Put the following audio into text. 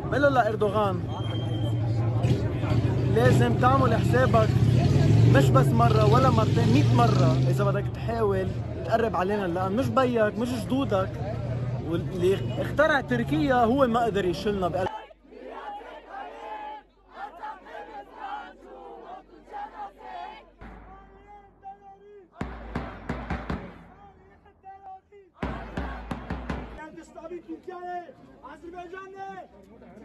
بقول له لاردوغان لازم تعمل حسابك مش بس مرة ولا مرتين، 100 مرة إذا بدك تحاول تقرب علينا، لأن مش بيك مش جدودك واللي اخترع تركيا هو ما قدر يشيلنا بقلب. Azerbaycanlı!